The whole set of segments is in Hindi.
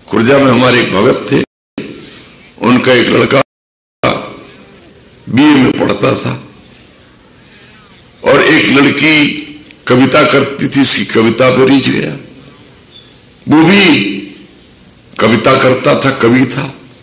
खुर्जा में हमारे एक भगत थे, उनका एक लड़का बीए में पढ़ता था और एक लड़की कविता करती थी, उसकी कविता पे रीझ गया। वो भी कविता करता था, कवि था,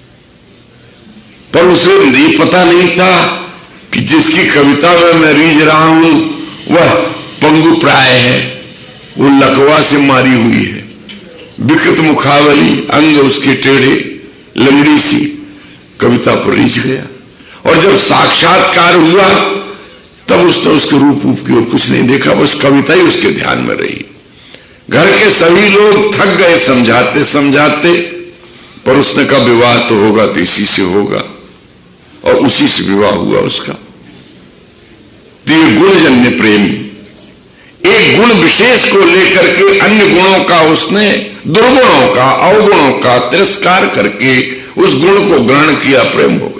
पर उसे ये पता नहीं था कि जिसकी कविता में मैं रीझ रहा हूं वह पंगु प्राय है, वो लकवा से मारी हुई है, विकृत मुखावली, अंग उसके टेढ़े, लंगड़ी सी, कविता पर रीझ गया। और जब साक्षात्कार हुआ तब उसने उसके रूप की ओर कुछ नहीं देखा, बस कविता ही उसके ध्यान में रही। घर के सभी लोग थक गए समझाते समझाते, पर उसने कहा विवाह तो होगा तो इसी से होगा, और उसी से विवाह हुआ उसका। तो ये गुणजन्य प्रेम, एक गुण विशेष को लेकर के अन्य गुणों का उसने, दुर्गुणों का, अवगुणों का तिरस्कार करके उस गुण को ग्रहण किया, प्रेम हो गया।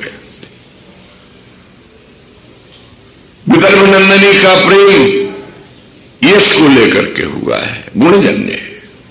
विदर्भ नंदनी का प्रेम यश को लेकर के हुआ है, गुणजन्य है।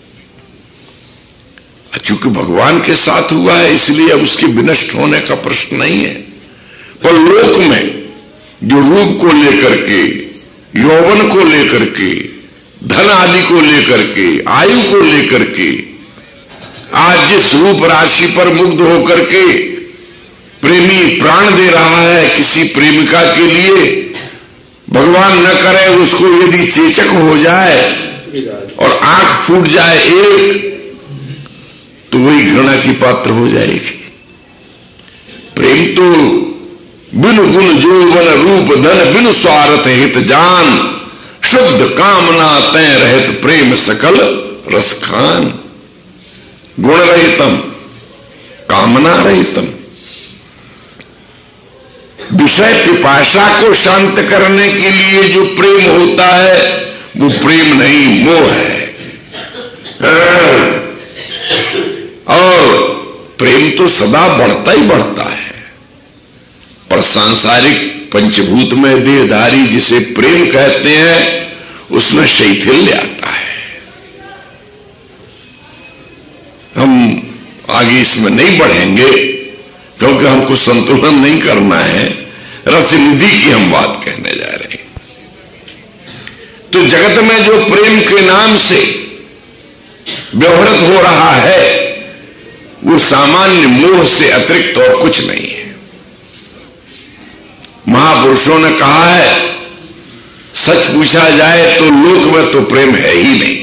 चूंकि भगवान के साथ हुआ है इसलिए अब उसके विनष्ट होने का प्रश्न नहीं है। पर लोक में जो रूप को लेकर के, यौवन को लेकर के, धन आदि को लेकर के, आयु को लेकर के, आज जिस रूप राशि पर मुग्ध होकर के प्रेमी प्राण दे रहा है किसी प्रेमिका के लिए, भगवान न करे उसको यदि चेचक हो जाए और आंख फूट जाए एक, तो वही घृणा की पात्र हो जाएगी। प्रेम तो बिनु गुण जोवन रूप धन, बिनु स्वार्थ हित जान, शुद्ध कामना तय रहित प्रेम सकल रस खान। गुण रहितम, कामना रहितम। विषय पिपाशा को शांत करने के लिए जो प्रेम होता है वो प्रेम नहीं, मोह है। और प्रेम तो सदा बढ़ता ही बढ़ता है, पर सांसारिक पंचभूत में देहधारी जिसे प्रेम कहते हैं उसमें शैथिल्य आता है। हम आगे इसमें नहीं बढ़ेंगे क्योंकि हमको संतुलन नहीं करना है, रसनिधि की हम बात कहने जा रहे हैं। तो जगत में जो प्रेम के नाम से व्यवहृत हो रहा है वो सामान्य मोह से अतिरिक्त और कुछ नहीं है। महापुरुषों ने कहा है, सच पूछा जाए तो लोक में तो प्रेम है ही नहीं।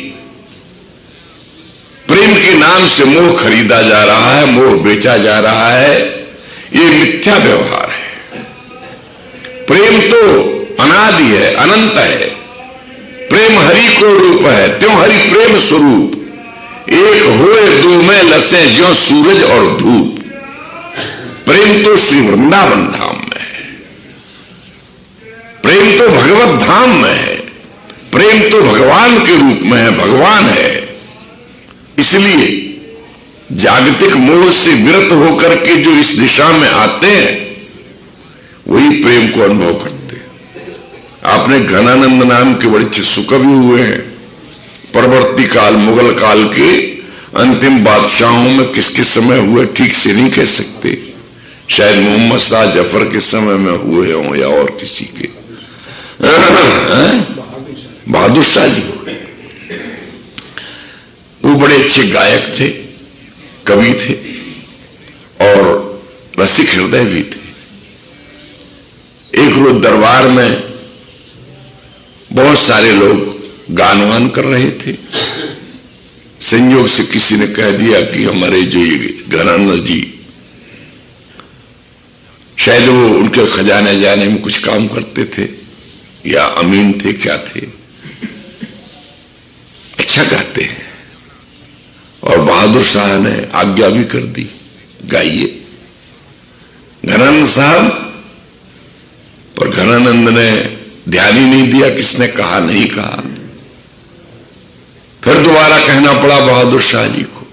प्रेम के नाम से मोह खरीदा जा रहा है, मोह बेचा जा रहा है, ये मिथ्या व्यवहार है। प्रेम तो अनादि है, अनंत है। प्रेम हरि को रूप है, त्यों हरि प्रेम स्वरूप। एक होए दो में लसे ज्यों सूरज और धूप। प्रेम तो श्री वृंदावन धाम में है, प्रेम तो भगवत धाम में है, प्रेम तो भगवान के रूप में है, भगवान है। इसलिए जागतिक मोह से विरत होकर के जो इस दिशा में आते हैं वही प्रेम को अनुभव करते हैं। आपने घनानंद नाम के बड़े सुकवि हुए हैं, परवर्ती काल, मुगल काल के अंतिम बादशाहों में किसके समय हुए ठीक से नहीं कह सकते। शायद मोहम्मद शाह जफर के समय में हुए हों या और किसी के, बहादुर शाह जी। वो बड़े अच्छे गायक थे, कवि थे और रसिक हृदय भी थे। एक रोज दरबार में बहुत सारे लोग गान वान कर रहे थे। संयोग से किसी ने कह दिया कि हमारे जो ये घराना जी, शायद वो उनके खजाने जाने में कुछ काम करते थे या अमीन थे, क्या थे, अच्छा गाते हैं। और बहादुर शाह ने आज्ञा भी कर दी, गाइए। घनानंद साहब, पर घनानंद ने ध्यान ही नहीं दिया किसने कहा नहीं कहा। फिर दोबारा कहना पड़ा बहादुर शाह जी को।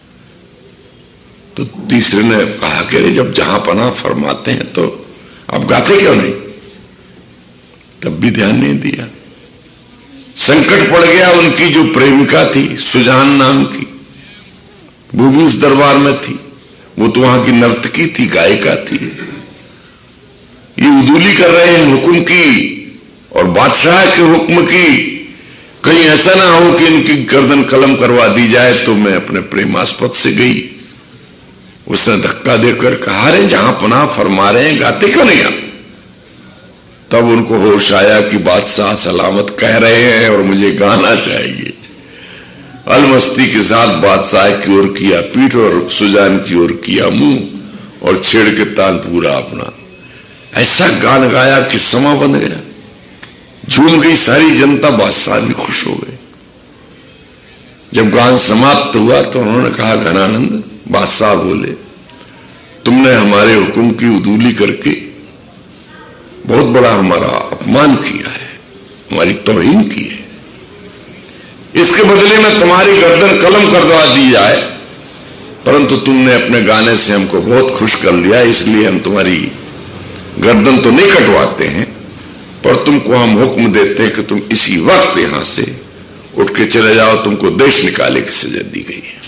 तो तीसरे ने कहा कि जब जहां पनाह फरमाते हैं तो आप गाते क्यों नहीं? तब भी ध्यान नहीं दिया। संकट पड़ गया। उनकी जो प्रेमिका थी सुजान नाम की, वो भी उस दरबार में थी, वो तो वहां की नर्तकी थी, गायिका थी। ये उदूली कर रहे हैं हुक्म की और बादशाह के हुक्म की, कहीं ऐसा ना हो कि इनकी गर्दन कलम करवा दी जाए। तो मैं अपने प्रेमास्पद से गई, उसने धक्का देकर कहा, रे जहां पनाह फरमा रहे हैं, गाते क्यों नहीं आप? तब उनको होश आया कि बादशाह सलामत कह रहे हैं और मुझे गाना चाहिए। अलमस्ती के साथ बादशाह की ओर किया पीठ और सुजान की ओर किया मुंह और छेड़ के तान पूरा अपना। ऐसा गान गाया कि समा बन गया, झूम गई सारी जनता, बादशाह भी खुश हो गए। जब गान समाप्त हुआ तो उन्होंने कहा, घनानंद, बादशाह बोले, तुमने हमारे हुक्म की उदूली करके बहुत बड़ा हमारा अपमान किया है, हमारी तौहीन की है। इसके बदले में तुम्हारी गर्दन कलम करवा दी जाए, परंतु तुमने अपने गाने से हमको बहुत खुश कर लिया, इसलिए हम तुम्हारी गर्दन तो नहीं कटवाते हैं, पर तुमको हम हुक्म देते हैं कि तुम इसी वक्त यहां से उठ के चले जाओ, तुमको देश निकाले की सजा दी गई है।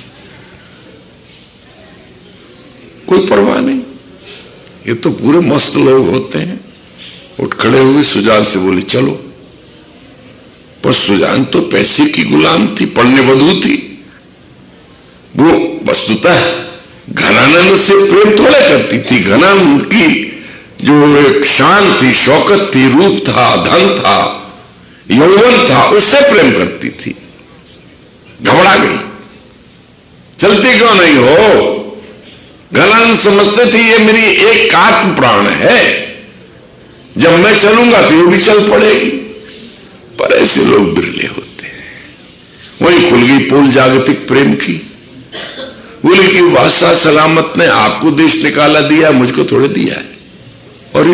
कोई परवाह नहीं, ये तो पूरे मस्त लोग होते हैं। उठ खड़े हुए सुजान से बोले, चलो। पर सुजान तो पैसे की गुलाम थी, पढ़ने बधू थी, वो वस्तुतः घनानंद से प्रेम थोड़ा करती थी। घनानंद की जो एक शान थी, शौकत थी, रूप था, धन था, यौवन था, उससे प्रेम करती थी। घबरा गई, चलती क्यों नहीं हो? घनानंद समझते थे ये मेरी एक आत्म प्राण है, जब मैं चलूंगा तो ये भी चल पड़ेगी। पर ऐसे लोग बिरले होते हैं। वही खुल गई पोल जागतिक प्रेम की। बोले कि बादशाह सलामत ने आपको देश निकाला दिया, मुझको थोड़े दिया है। और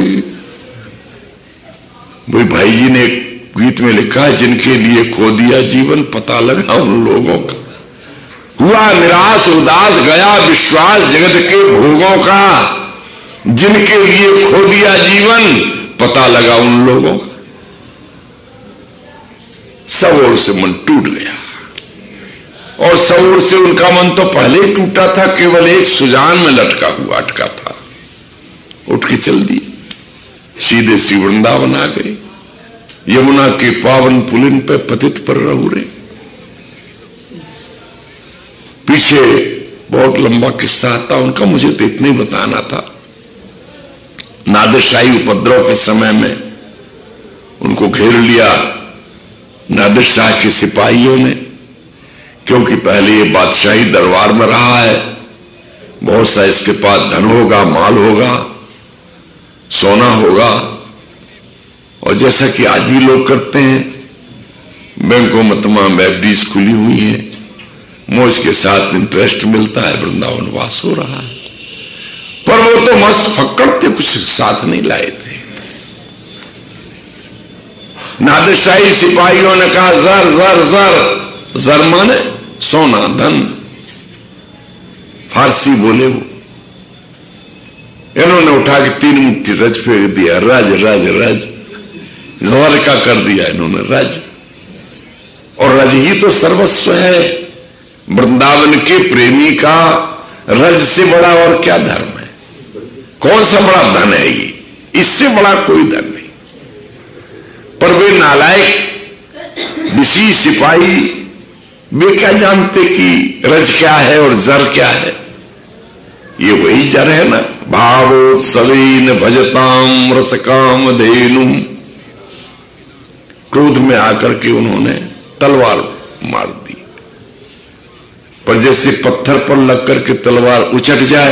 वही भाई जी ने एक गीत में लिखा है, जिनके लिए खो दिया जीवन, पता लगा उन लोगों का। हुआ निराश उदास गया विश्वास जगत के भोगों का, जिनके लिए खो दिया जीवन, पता लगा उन लोगों का। सब ओर से मन टूट गया, और सब ओर से उनका मन तो पहले ही टूटा था, केवल एक सुजान में लटका हुआ अटका था। उठ के चल दिए, सीधे श्री वृंदावन आ गए। यमुना के पावन पुलिन पे पतित पर रहुरे। पीछे बहुत लंबा किस्सा था उनका, मुझे तो इतना ही बताना था। नादिरशाही उपद्रव के समय में उनको घेर लिया नादिर शाह के सिपाहियों ने, क्योंकि पहले ये बादशाही दरबार में रहा है, बहुत सा इसके पास धन होगा, माल होगा, सोना होगा। और जैसा कि आज भी लोग करते हैं, बैंकों में तमाम एफडीज खुली हुई हैं, मौज के साथ इंटरेस्ट मिलता है, वृंदावन वास हो रहा है। पर वो तो मस्त फक्कड़ थे, कुछ साथ नहीं लाए थे। नादिरशाही सिपाहियों ने कहा, जर जर जर, जर माने सोना धन, फारसी बोले वो। इन्होंने उठा के 3 मुट्ठी रज फेंक दिया, रज रज रज, जर का कर दिया इन्होंने रज। और रज ही तो सर्वस्व है, वृंदावन के प्रेमी का रज से बड़ा और क्या धर्म है? कौन सा बड़ा धन है ये? इससे बड़ा कोई धन नहीं। पर वे नालायक विशी सिपाही, वे क्या जानते कि रज क्या है और जर क्या है? ये वही जर है ना, भावोत्सवीन भजताम रसकाम धेनुम। क्रोध में आकर के उन्होंने तलवार मार दी, पर जैसे पत्थर पर लग करके तलवार उचट जाए,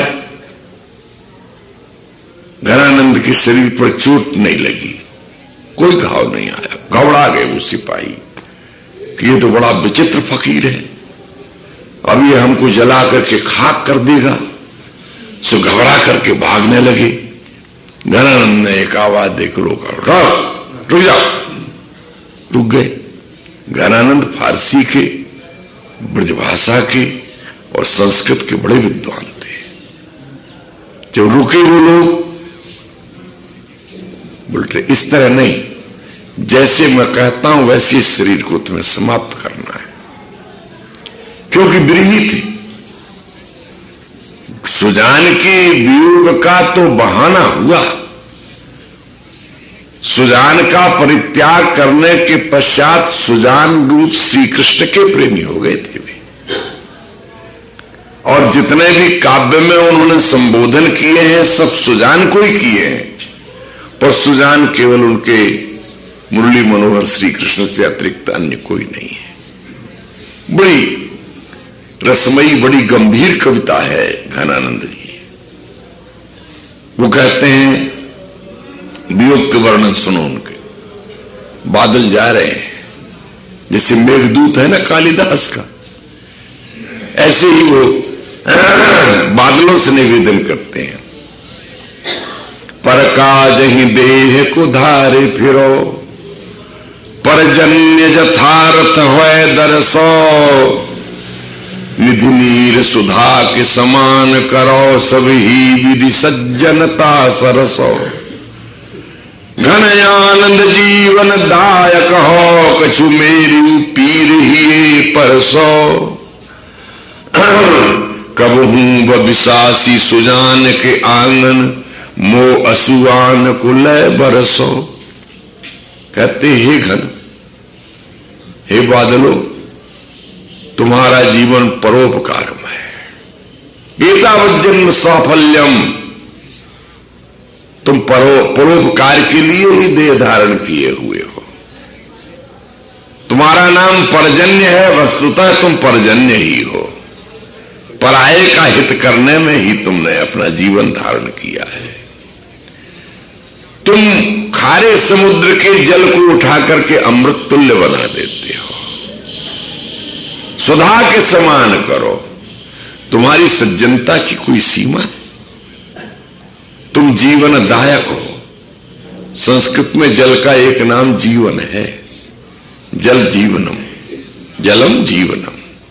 घनानंद के शरीर पर चोट नहीं लगी, कोई घाव नहीं आया। घबरा गए वो सिपाही कि ये तो बड़ा विचित्र फकीर है, अब ये हमको जला करके खाक कर देगा। सो घबरा करके भागने लगे। घनानंद ने एक आवाज देकर रोका, रुक जाओ। रुक गए। घनानंद फारसी के, ब्रजभाषा के और संस्कृत के बड़े विद्वान थे। जब रुके वो लोग, बोलते इस तरह नहीं, जैसे मैं कहता हूं वैसे शरीर को तुम्हें समाप्त करना है, क्योंकि ब्रीही थे, सुजान के वियोग का तो बहाना हुआ, सुजान का परित्याग करने के पश्चात सुजान रूप श्री कृष्ण के प्रेमी हो गए थे वे। और जितने भी काव्य में उन्होंने संबोधन किए हैं सब सुजान को ही किए हैं, पर सुजान केवल उनके मुरली मनोहर श्री कृष्ण से अतिरिक्त अन्य कोई नहीं है। बड़ी रसमयी, बड़ी गंभीर कविता है घनानंद जी। वो कहते हैं, वियोग के वर्णन सुनो उनके। बादल जा रहे हैं, जैसे मेघदूत है ना कालिदास का, ऐसे ही वो बादलों से निवेदन करते हैं। पर काज ही देह को धारे फिरो, परजन्य जथार्थ होए दरसो, निधि नीर सुधा के समान करो, सब ही विधि सज्जनता सरसो। घन आनंद जीवन दायक हो, कछु मेरी पीर ही परसो। कब हूं बबिसासी सुजान के आंगन, मो असुआन कुलय बरसो। कहते हे घन, हे बादलो, तुम्हारा जीवन परोपकारम है। एतावत् जन्म साफल्यम, तुम परोपकार के लिए ही देह धारण किए हुए हो। तुम्हारा नाम परजन्य है, वस्तुतः तुम परजन्य ही हो। पराये का हित करने में ही तुमने अपना जीवन धारण किया है। तुम खारे समुद्र के जल को उठा करके अमृत तुल्य बना देते हो, सुधा के समान करो। तुम्हारी सज्जनता की कोई सीमा है? तुम जीवन दायक हो। संस्कृत में जल का एक नाम जीवन है, जल जीवनम, जलम जीवनम।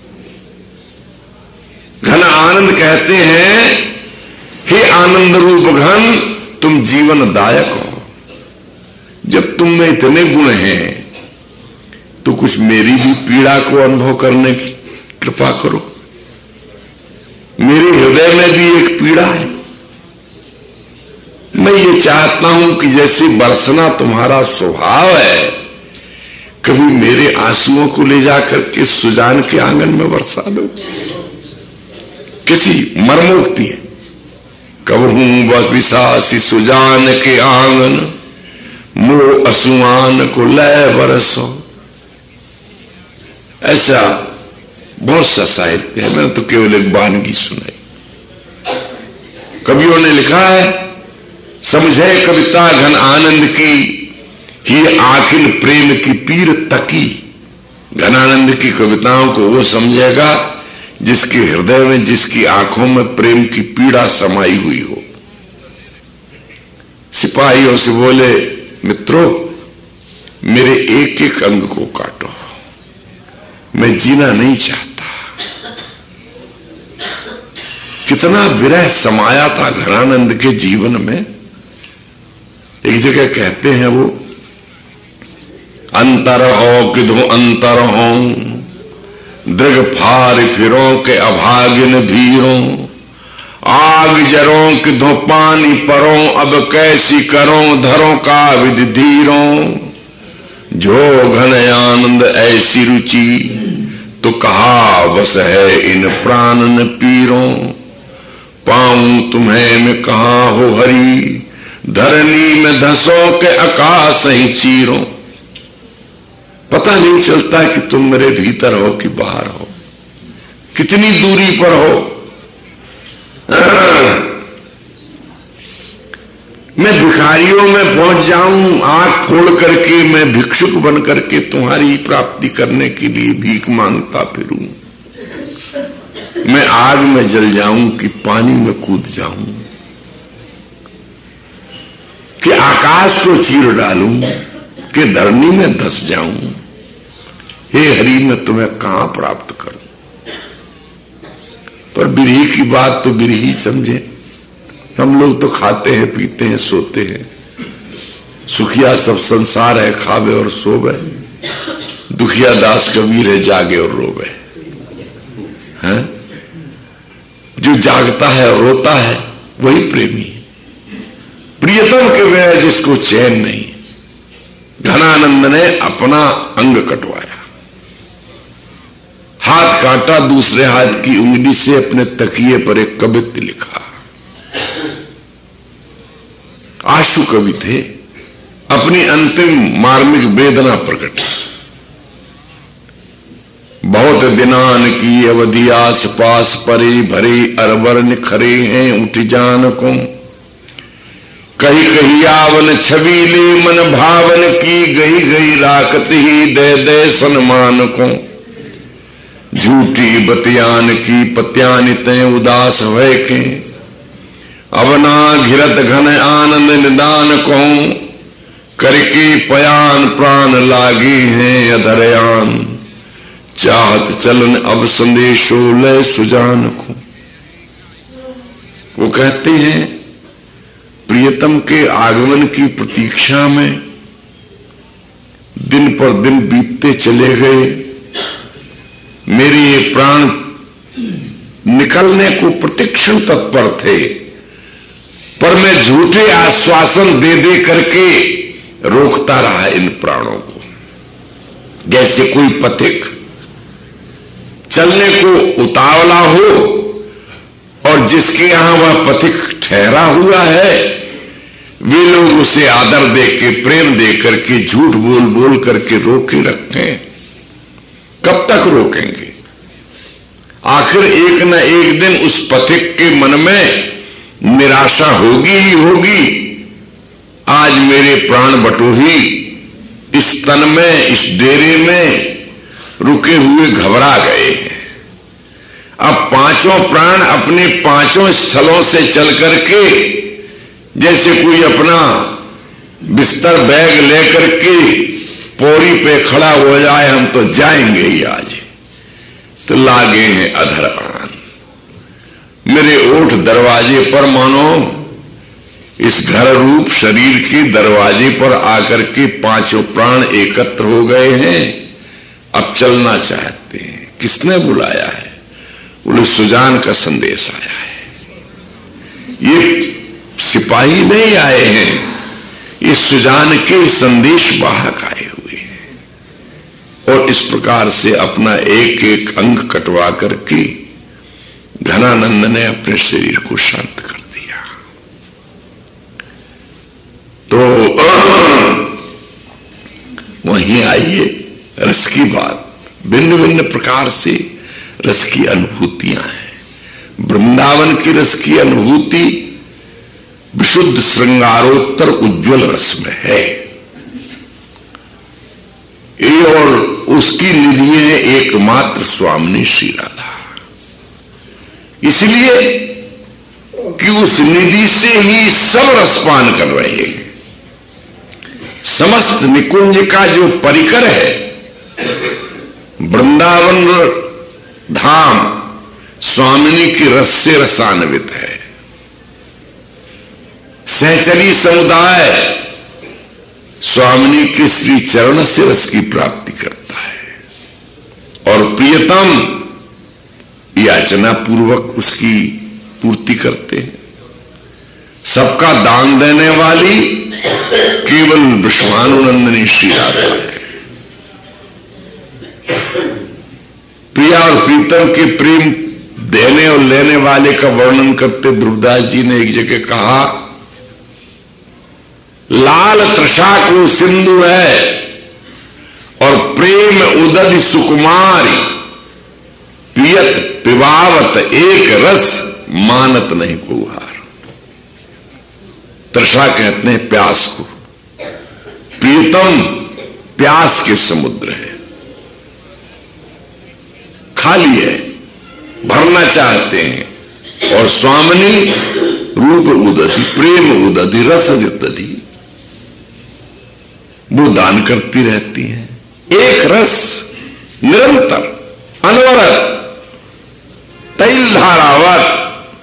घन आनंद कहते हैं, हे आनंद रूप घन, तुम जीवन दायक हो। जब तुम में इतने गुण हैं तो कुछ मेरी भी पीड़ा को अनुभव करने की कृपा करो। मेरे हृदय में भी एक पीड़ा है। मैं ये चाहता हूं कि जैसे बरसना तुम्हारा स्वभाव है, कभी मेरे आंसुओं को ले जाकर के सुजान के आंगन में बरसा दो। किसी मर्मोक्ति है, कब हूं बस विसासी सुजान के आंगन, मो असुआन को लय बरसो। ऐसा बहुत सा साहित्य है, मैंने तो केवल एक वानगी सुनाई। कवियों ने लिखा है, समझे कविता घन आनंद की, ही आखिल प्रेम की पीर तकी। घनानंद की कविताओं को वो समझेगा जिसके हृदय में, जिसकी आंखों में प्रेम की पीड़ा समाई हुई हो। सिपाहियों से बोले, मित्रों, मेरे एक एक अंग को काटो, मैं जीना नहीं चाहता। कितना विरह समाया था घनानंद के जीवन में। एक जगह कहते हैं वो, अंतर हो किधो अंतर हो, दृग फार फिरो के अभागिन भीरों, आग जरों किधो पानी परों, अब कैसी करों धरों का विधि धीरों। जो घन आनंद ऐसी रुचि, तो कहा बस है इन प्राण न पीरों। पाऊं तुम्हें मैं कहा हो हरि, धरनी में धसों के आकाश ही चीरों। पता नहीं चलता कि तुम मेरे भीतर हो कि बाहर हो, कितनी दूरी पर हो। मैं भिखारियों में पहुंच जाऊं, आंख फोड़ करके मैं भिक्षुक बन करके तुम्हारी प्राप्ति करने के लिए भीख मांगता फिरूं। मैं आग में जल जाऊं कि पानी में कूद जाऊं, कि आकाश को चीर डालूं, कि धरनी में धस जाऊं। हे हरि, मैं तुम्हें कहां प्राप्त करूं? पर बिरही की बात तो बिरही समझे। हम लोग तो खाते हैं, पीते हैं, सोते हैं। सुखिया सब संसार है, खावे और सोवे। दुखिया दास कबीर है, जागे और रोवे। हैं? जो जागता है और रोता है वही प्रेमी है। प्रियतम के बिना जिसको चैन नहीं। घनानंद ने अपना अंग कटवाया, हाथ काटा, दूसरे हाथ की उंगली से अपने तकिए पर एक कवित्त लिखा। आशु कवि थे, अपनी अंतिम मार्मिक वेदना प्रकट। बहुत दिनान की अवधि आस पास परे भरे अरवर निखरे हैं उठ जान को। कही कही आवन छबीले मन भावन की गई गई राकत ही दे दे सन्मान को। झूठी बतियान की पत्यानित उदास भय के। अवना घिरत घन आनंद निदान को। करके पयान प्राण लागी हैं अधरयान। चाहत चलन अब संदेशो लय सुजान को। वो कहते हैं प्रियतम के आगमन की प्रतीक्षा में दिन पर दिन बीतते चले गए। मेरे ये प्राण निकलने को प्रतिक्षण तत्पर थे, पर मैं झूठे आश्वासन दे दे करके रोकता रहा इन प्राणों को। जैसे कोई पथिक चलने को उतावला हो और जिसके यहां वह पथिक ठहरा हुआ है, वे लोग उसे आदर दे के, प्रेम दे करके, झूठ बोल बोल करके रोके रखते हैं। कब तक रोकेंगे? आखिर एक न एक दिन उस पथिक के मन में निराशा होगी ही होगी। आज मेरे प्राण बटोही इस तन में, इस डेरे में रुके हुए घबरा गए हैं। अब पांचों प्राण अपने पांचों स्थलों से चल करके, जैसे कोई अपना बिस्तर बैग लेकर के पौड़ी पे खड़ा हो जाए, हम तो जाएंगे ही आज, तो लागे हैं अधर आन। मेरे ओठ दरवाजे पर, मानो इस घर रूप शरीर के दरवाजे पर आकर के पांचों प्राण एकत्र हो गए हैं। अब चलना चाहते हैं। किसने बुलाया है? बोले सुजान का संदेश आया है। ये सिपाही नहीं आए हैं, ये सुजान के संदेश वाहक आए हुए हैं। और इस प्रकार से अपना एक एक अंग कटवा करके घनानंद ने अपने शरीर को शांत कर दिया। तो वहीं आइए रस की बात। भिन्न भिन्न प्रकार से रस की अनुभूतियां हैं। वृंदावन की रस की अनुभूति विशुद्ध श्रृंगारोत्तर उज्ज्वल रस में है। ये और उसकी निधि है एकमात्र स्वामिनी श्री राधा। इसलिए कि उस निधि से ही सब रसपान कर रहे हैं। समस्त निकुंज का जो परिकर है, वृंदावन धाम स्वामिनी की रस से रसान्वित है। सहचरी समुदाय स्वामिनी के श्री चरण से रस की प्राप्ति करता है और प्रियतम याचना पूर्वक उसकी पूर्ति करते हैं। सबका दान देने वाली केवल विश्वानुनंदिनी श्री राधा है। प्रिया और प्रीतम के प्रेम देने और लेने वाले का वर्णन करते ध्रुवदास जी ने एक जगह कहा, लाल तृषा को सिंधु है और प्रेम उदधि सुकुमारी। पियत पिबावत एक रस मानत नहीं कुहार। तृषा कहते हैं प्यास को, प्रीतम प्यास के समुद्र है, खाली है, भरना चाहते हैं। और स्वामिनी रूप उदधि, प्रेम उदधि, रस उदधि, वो दान करती रहती है। एक रस निरंतर अनवरत तैल धारावत,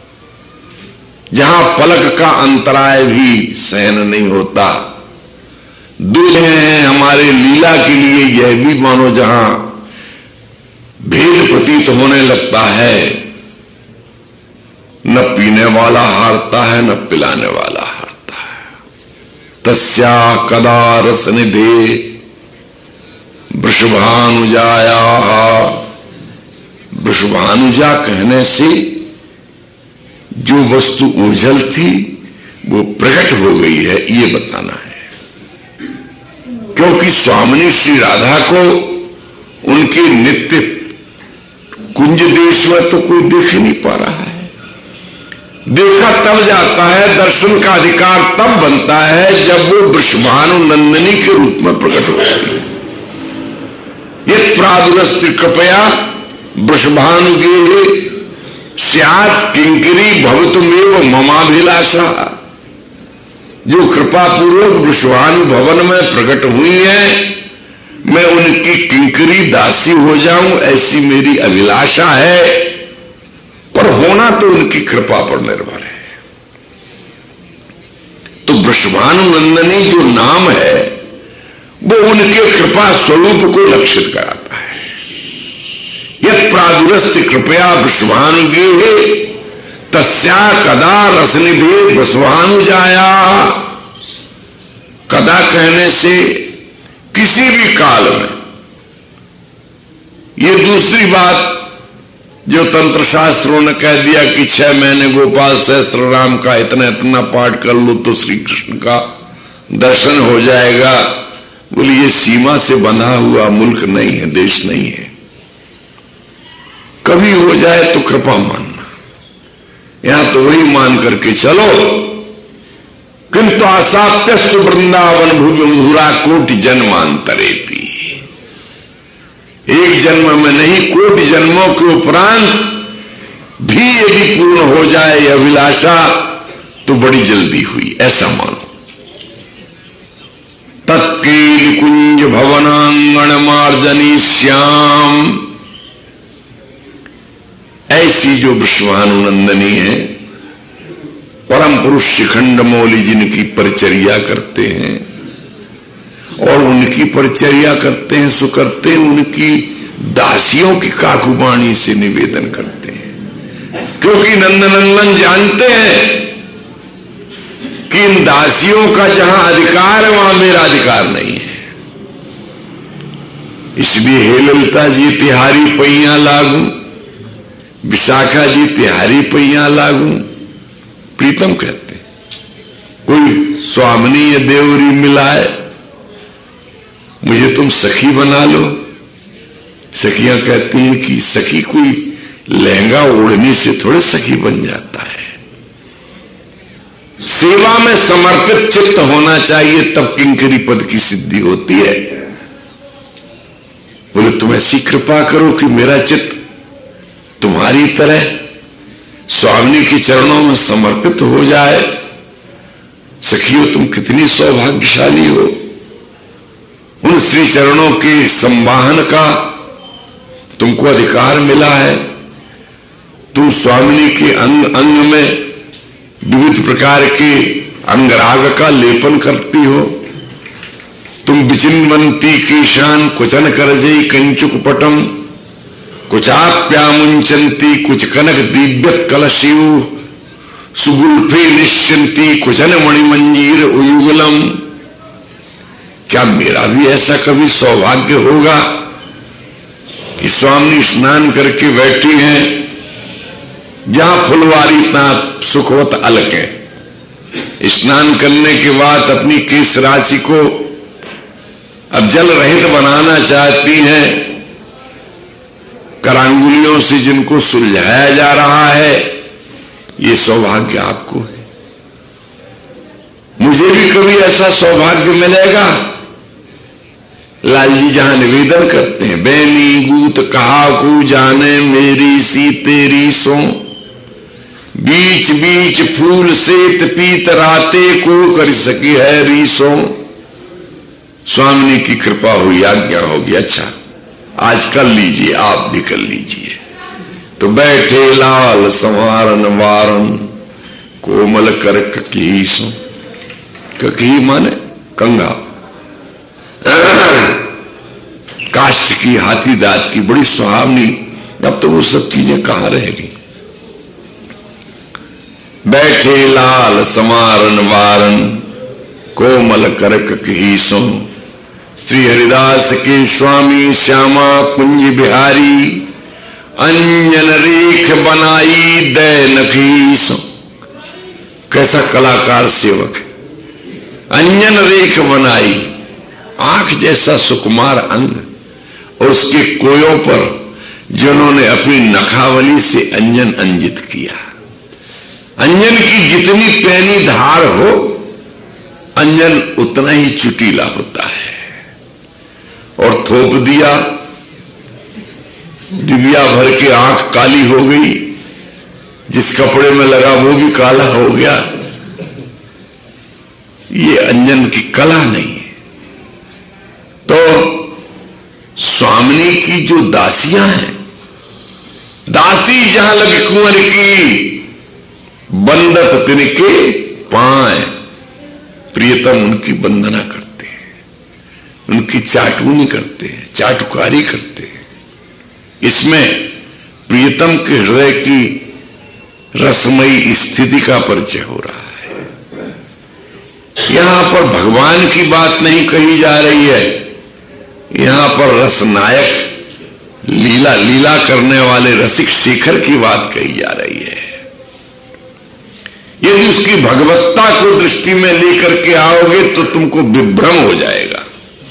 जहां पलक का अंतराय भी सहन नहीं होता। दूध है हमारे लीला के लिए, यह भी मानो जहां भेद प्रतीत होने लगता है, न पीने वाला हारता है न पिलाने वाला हारता है। तस्या कदा रस निधे वृषभानुजाया। वृषभानुजा कहने से जो वस्तु ओझल थी वो प्रकट हो गई है, ये बताना है। क्योंकि स्वामिनी श्री राधा को उनके नित्य कुंज देश में तो कोई देख ही नहीं पा रहा है। देखा तब जाता है, दर्शन का अधिकार तब बनता है जब वो वृषभानु नंदिनी के रूप में प्रकट होती है। ये प्रादुरस्ति कृपया वृषभानुगे स्यात् किंकरी भवतुमेव ममाभिलाषा। जो कृपा पूर्वक वृषभानु भवन में प्रकट हुई है, मैं उनकी किंकरी दासी हो जाऊं, ऐसी मेरी अभिलाषा है। पर होना तो उनकी कृपा पर निर्भर है। तो वृषभानु नंदिनी जो नाम है वो उनके कृपा स्वरूप को लक्षित कराता है। यत् प्रादुरस्ति कृपया वृषभानुगे तस्या कदा रसनिधे वृषभानुजाया। कदा कहने से किसी भी काल में। ये दूसरी बात जो तंत्र शास्त्रों ने कह दिया कि 6 महीने गोपाल सहस्त्र राम का इतना इतना पाठ कर लो तो श्री कृष्ण का दर्शन हो जाएगा। बोले ये सीमा से बंधा हुआ मुल्क नहीं है, देश नहीं है। कभी हो जाए तो कृपा मानना, यहां तो वही मान करके चलो। किंतु आसाप्यस्तु वृंदावन भूमि मधुरा कोटि जन्मांतरे भी। एक जन्म में नहीं, कोटि जन्मों के उपरांत भी यदि पूर्ण हो जाए यह अभिलाषा तो बड़ी जल्दी हुई, ऐसा मानो। तत्कील कुंज भवनांगण मार्जनी श्याम। ऐसी जो वृषभानु नंदिनी है, परम पुरुष शिखंड मौली जिनकी परिचर्या करते हैं और उनकी परिचर्या करते हैं, सो करते हैं उनकी दासियों की काकुबाणी से निवेदन करते हैं। क्योंकि नंदनंदन जानते हैं कि इन दासियों का जहां अधिकार है वहां मेरा अधिकार नहीं है। इसलिए हे ललिता जी तिहारी पैया लागू, विशाखा जी तिहारी पैया लागू। प्रीतम कहते कोई स्वामिनी या देवरी मिलाए, मुझे तुम सखी बना लो। सखियां कहती हैं कि सखी कोई लहंगा ओढ़ने से थोड़े सखी बन जाता है। सेवा में समर्पित चित्त होना चाहिए, तब किंकरी पद की सिद्धि होती है। बोले तुम ऐसी कृपा करो कि मेरा चित्त तुम्हारी तरह स्वामिनी के चरणों में समर्पित हो जाए। सखियों तुम कितनी सौभाग्यशाली हो, उन श्री चरणों के संवाहन का तुमको अधिकार मिला है। तुम स्वामिनी के अंग अंग में विविध प्रकार के अंगराग का लेपन करती हो। तुम विचिन्वंती कीशान कुचन करजई कंचुक पटम कुचाप्यामुंचंती कुछ कनक दिव्यत कलशिव सुगुल्फे निश्चंती कुचन मणिमंजीर उयुगलम। क्या मेरा भी ऐसा कभी सौभाग्य होगा कि स्वामी स्नान करके बैठी हैं, जहां फुलवारी इतना सुखवत अलग है। स्नान करने के बाद अपनी केश राशि को अब जल रहित बनाना चाहती हैं, करांगुलियों से जिनको सुलझाया जा रहा है। ये सौभाग्य आपको है, मुझे भी कभी ऐसा सौभाग्य मिलेगा। लाल जी जहां निवेदन करते हैं, बैनी गूत कहा को जाने मेरी सी तेरी सो, बीच बीच फूल से पीत राते को कर सकी है रीसो। स्वामिनी की कृपा हुई, आज्ञा होगी, अच्छा आज कर लीजिए, आप भी कर लीजिए। तो बैठे लाल संवारन वारन कोमल कर ककी सो। ककी माने कंगा, काष्ठ की हाथी दांत की बड़ी सुहावनी। अब तो वो सब चीजें कहां रहेगी। बैठे लाल समारन वारन, कोमल करक कही सो। श्री हरिदास के स्वामी श्यामा कुंज बिहारी, अंजन रेख बनाई दय नखी सो। कैसा कलाकार सेवक है। अंजन रेख बनाई, आंख जैसा सुकुमार अंग, और उसके कोयों पर जिन्होंने अपनी नखावली से अंजन अंजित किया। अंजन की जितनी पैनी धार हो, अंजन उतना ही चुटीला होता है। और थोप दिया, डिबिया भर के आंख काली हो गई, जिस कपड़े में लगा वो भी काला हो गया। ये अंजन की कला नहीं है। तो स्वामिनी की जो दासियां हैं, दासी जहां लगी कुंवर की, बंदत तिनके पाए। प्रियतम उनकी वंदना करते हैं, उनकी चाटुनी करते हैं, चाटुकारी करते हैं। इसमें प्रियतम के हृदय की रसमयी स्थिति का परिचय हो रहा है। यहां पर भगवान की बात नहीं कही जा रही है, यहां पर रसनायक, लीला करने वाले रसिक शेखर की बात कही जा रही है। यदि उसकी भगवत्ता को दृष्टि में लेकर के आओगे तो तुमको विभ्रम हो जाएगा।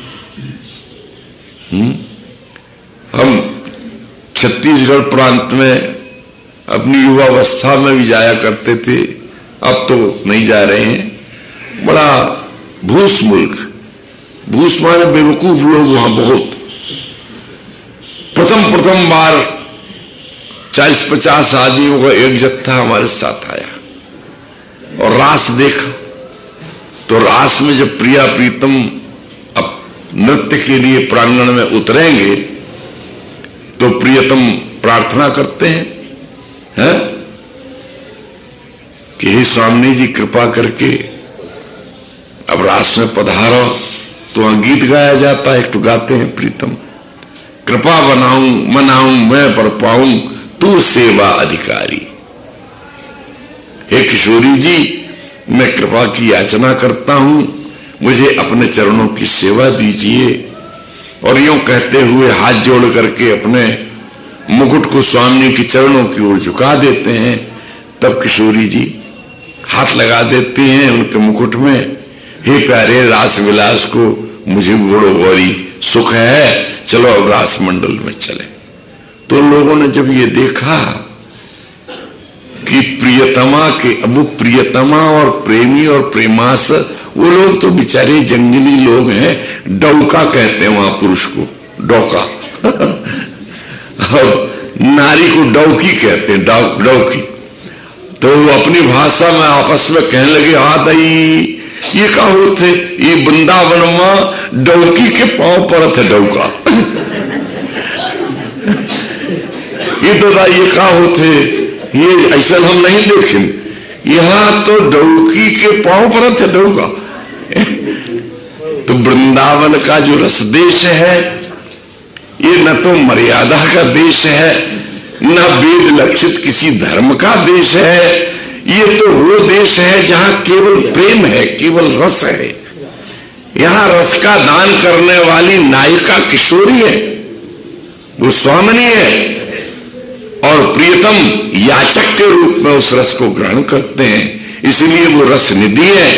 हम छत्तीसगढ़ प्रांत में अपनी युवावस्था में भी जाया करते थे, अब तो नहीं जा रहे हैं। बड़ा भूस मुल्क, भूस माने बेवकूफ लोग वहां बहुत। प्रथम बार 40-50 आदमियों का एक जत्था हमारे साथ आया और रास देखा। तो रास में जब प्रिया प्रीतम अब नृत्य के लिए प्रांगण में उतरेंगे तो प्रियतम प्रार्थना करते हैं कि हे स्वामी जी कृपा करके अब रास में पधारो। तो वहां गीत गाया जाता है, एक तो गाते हैं प्रीतम, कृपा मनाऊं मैं पर पाऊं तू सेवा अधिकारी। हे किशोरी जी, मैं कृपा की याचना करता हूं, मुझे अपने चरणों की सेवा दीजिए। और यूं कहते हुए हाथ जोड़ करके अपने मुकुट को स्वामी के चरणों की ओर झुका देते हैं। तब किशोरी जी हाथ लगा देती हैं उनके मुकुट में, हे प्यारे रास विलास को मुझे बड़ो गौरी सुख है, चलो अब रास मंडल में चले। तो लोगों ने जब ये देखा कि प्रियतमा के, अब वो प्रियतमा और प्रेमी और प्रेमास, वो लोग तो बेचारे जंगली लोग हैं, डौका कहते हैं वहां पुरुष को, डौका। और नारी को डौकी कहते हैं, डौकी। तो वो अपनी भाषा में आपस में कहने लगे, हाँ दई ये का होते, ये वृंदावन में डौकी के पांव पर थे डौका। ये तो ये का होते, ये ऐसा हम नहीं देखें, यहां तो डौकी के पांव पर थे डौका। तो वृंदावन का जो रस देश है, ये न तो मर्यादा का देश है, न वेद लक्षित किसी धर्म का देश है। ये तो वो देश है जहां केवल प्रेम है, केवल रस है। यहां रस का दान करने वाली नायिका किशोरी है, वो स्वामिनी है, और प्रियतम याचक के रूप में उस रस को ग्रहण करते हैं, इसलिए वो रस निधि है।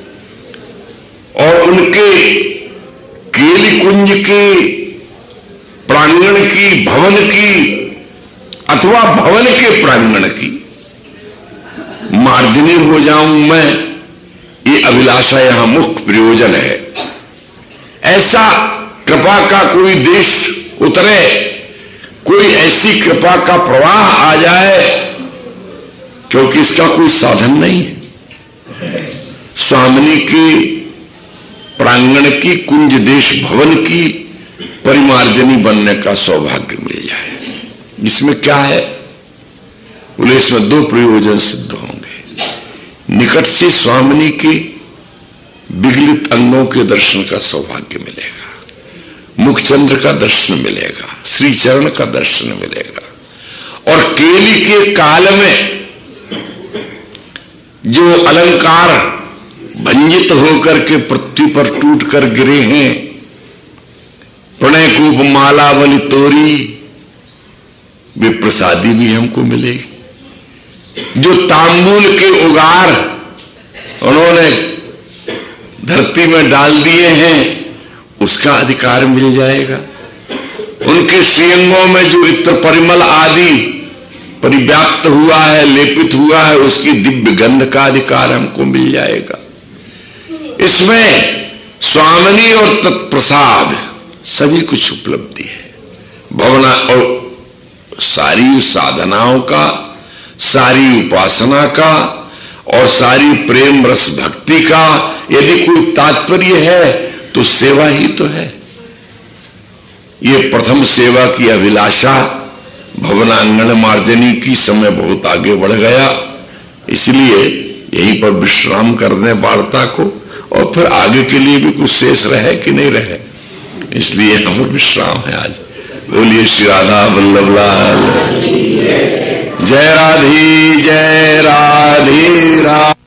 और उनके केली कुंज के प्रांगण की, भवन की अथवा भवन के प्रांगण की मार्जनी हो जाऊं मैं, ये अभिलाषा यहां मुख्य प्रयोजन है। ऐसा कृपा का कोई देश उतरे, कोई ऐसी कृपा का प्रवाह आ जाए, क्योंकि इसका कोई साधन नहीं है। स्वामिनी के प्रांगण की, कुंज देश भवन की परिमार्जनी बनने का सौभाग्य मिल जाए। इसमें क्या है? बोले इसमें दो प्रयोजन सिद्ध होंगे। निकट से स्वामिनी के विगलित अंगों के दर्शन का सौभाग्य मिलेगा, मुखचंद्र का दर्शन मिलेगा, श्री चरण का दर्शन मिलेगा। और केली के काल में जो अलंकार भंजित होकर के पृथ्वी पर टूट कर गिरे हैं, प्रणय कूप माला बलि तोरी, वे प्रसादी भी हमको मिलेगी। जो तांबूल के उगार उन्होंने धरती में डाल दिए हैं, उसका अधिकार मिल जाएगा। उनके श्रीअंगों में जो इत्र परिमल आदि परिव्याप्त हुआ है, लेपित हुआ है, उसकी दिव्य गंध का अधिकार हमको मिल जाएगा। इसमें स्वामिनी और तत्प्रसाद सभी कुछ उपलब्धि है। भवना और सारी साधनाओं का, सारी उपासना का और सारी प्रेम रस भक्ति का यदि कोई तात्पर्य है तो सेवा ही तो है। ये प्रथम सेवा की अभिलाषा भवनांगण मार्जनी की समय बहुत आगे बढ़ गया, इसलिए यहीं पर विश्राम कर दें वार्ता को, और फिर आगे के लिए भी कुछ शेष रहे कि नहीं रहे, इसलिए हम विश्राम है आज। बोलिए श्री राधा वल्लभ लाल, जय राधे जय राधे राधे।